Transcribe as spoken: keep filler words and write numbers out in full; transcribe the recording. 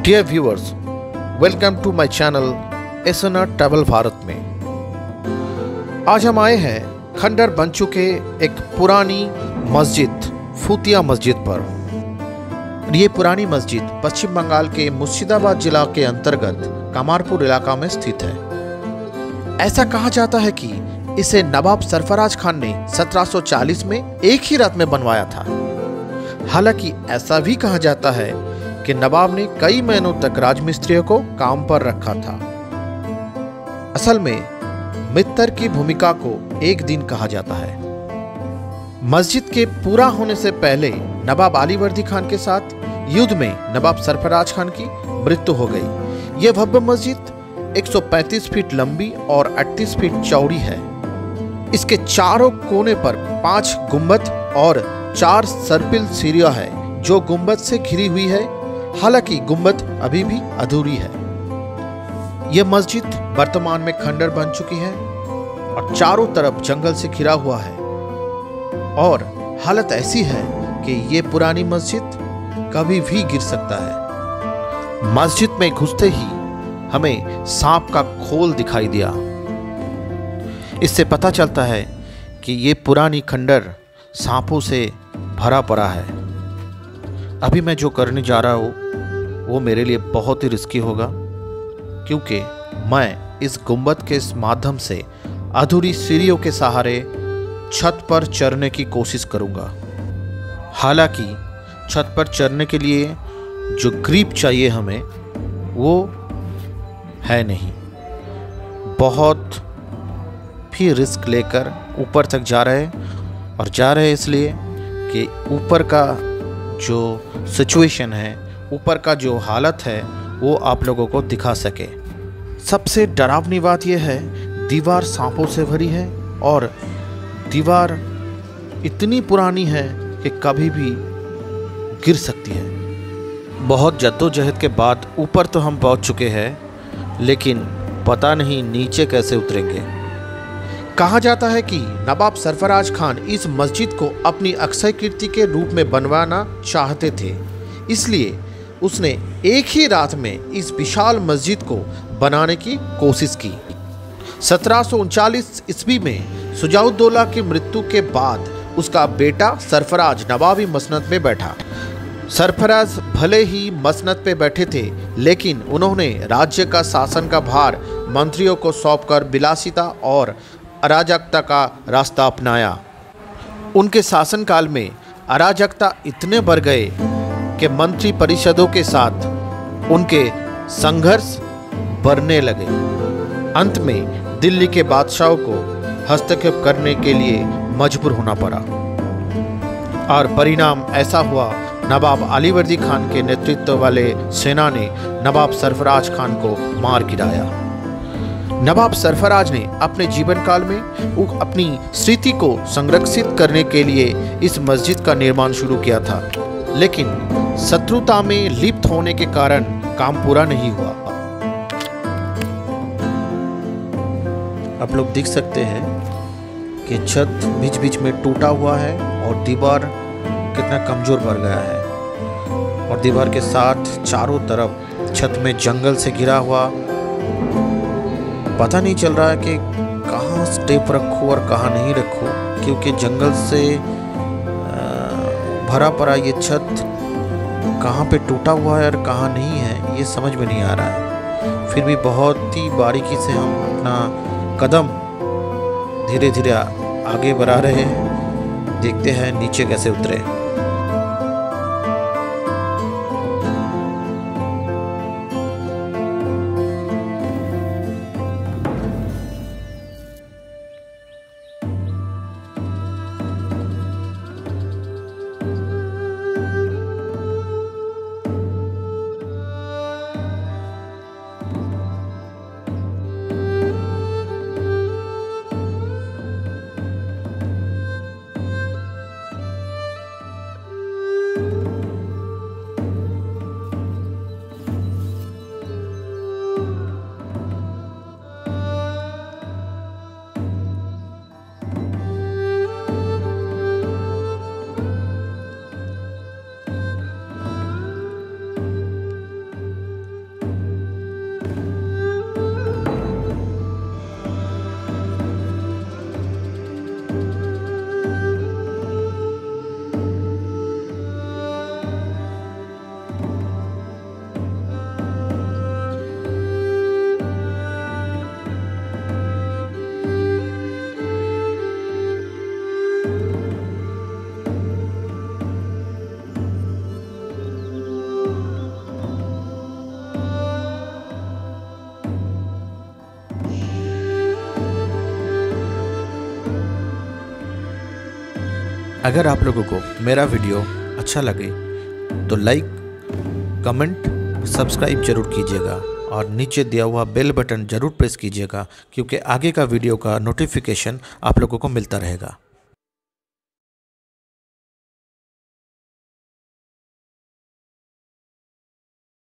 Dear viewers, welcome to my channel SNR travel Bharat में। आज हम आए हैं खंडर बन चुके एक पुरानी मस्जिद फूतिया मस्जिद पर। ये पुरानी मस्जिद पश्चिम बंगाल के मुर्शिदाबाद जिला के अंतर्गत कामारपुर इलाका में स्थित है। ऐसा कहा जाता है कि इसे नवाब सरफराज खान ने सत्रह सौ चालीस में एक ही रात में बनवाया था। हालांकि ऐसा भी कहा जाता है कि नवाब ने कई महीनों तक राजमिस्त्रियों को काम पर रखा था। असल में मित्तर की भूमिका को एक दिन कहा जाता है। मस्जिद के पूरा होने से पहले नवाब अलीवर्दी खान के साथ युद्ध में नवाब सरफराज खान की मृत्यु हो गई। यह भव्य मस्जिद एक सौ पैंतीस फीट लंबी और अड़तीस फीट चौड़ी है। इसके चारों कोने पर पांच गुंबद और चार सर्पिल सीढ़ियां है जो गुंबद से घिरी हुई है। हालांकि गुंबद अभी भी अधूरी है। यह मस्जिद वर्तमान में खंडर बन चुकी है और चारों तरफ जंगल से घिरा हुआ है। और हालत ऐसी है कि यह पुरानी मस्जिद कभी भी गिर सकता है। मस्जिद में घुसते ही हमें सांप का खोल दिखाई दिया। इससे पता चलता है कि यह पुरानी खंडर सांपों से भरा पड़ा है। अभी मैं जो करने जा रहा हूँ वो मेरे लिए बहुत ही रिस्की होगा, क्योंकि मैं इस गुंबद के माध्यम से अधूरी सीढ़ियों के सहारे छत पर चढ़ने की कोशिश करूंगा। हालांकि छत पर चढ़ने के लिए जो ग्रिप चाहिए हमें वो है नहीं। बहुत भी रिस्क लेकर ऊपर तक जा रहे हैं और जा रहे हैं इसलिए कि ऊपर का जो सिचुएशन है, ऊपर का जो हालत है वो आप लोगों को दिखा सके। सबसे डरावनी बात यह है, दीवार सांपों से भरी है और दीवार इतनी पुरानी है कि कभी भी गिर सकती है। बहुत जद्दोजहद के बाद ऊपर तो हम पहुंच चुके हैं, लेकिन पता नहीं नीचे कैसे उतरेंगे। कहा जाता है कि नवाब सरफराज खान इस मस्जिद को अपनी अक्षय कीर्ति के रूप में बनवाना चाहते थे, इसलिए उसने एक ही रात में इस विशाल मस्जिद को बनाने की कोशिश की। सत्रह सौ उनचालीस ईस्वी में शुजाउद्दौला की मृत्यु के बाद उसका बेटा सरफराज नवाबी मसनद में बैठा। सरफराज भले ही मसनद पे बैठे थे, लेकिन उन्होंने राज्य का शासन का भार मंत्रियों को सौंपकर विलासिता और अराजकता का रास्ता अपनाया। उनके शासनकाल में अराजकता इतने बढ़ गए कि मंत्री परिषदों के साथ उनके संघर्ष बढ़ने लगे। अंत में दिल्ली के बादशाहों को हस्तक्षेप करने के लिए मजबूर होना पड़ा और परिणाम ऐसा हुआ, नवाब अलीवर्दी खान के नेतृत्व वाले सेना ने नवाब सरफराज खान को मार गिराया। नवाब सरफराज ने अपने जीवन काल में अपनी स्मृति को संरक्षित करने के लिए इस मस्जिद का निर्माण शुरू किया था, लेकिन शत्रुता में लिप्त होने के कारण काम पूरा नहीं हुआ। आप लोग देख सकते हैं कि छत बीच बीच में टूटा हुआ है और दीवार कितना कमजोर पड़ गया है और दीवार के साथ चारों तरफ छत में जंगल से घिरा हुआ। पता नहीं चल रहा है कि कहाँ स्टेप रखूँ और कहाँ नहीं रखूँ, क्योंकि जंगल से भरा पड़ा ये छत कहाँ पे टूटा हुआ है और कहाँ नहीं है ये समझ में नहीं आ रहा है। फिर भी बहुत ही बारीकी से हम अपना कदम धीरे धीरे आगे बढ़ा रहे हैं। देखते हैं नीचे कैसे उतरे। अगर आप लोगों को मेरा वीडियो अच्छा लगे तो लाइक, कमेंट, सब्सक्राइब जरूर कीजिएगा और नीचे दिया हुआ बेल बटन ज़रूर प्रेस कीजिएगा, क्योंकि आगे का वीडियो का नोटिफिकेशन आप लोगों को मिलता रहेगा।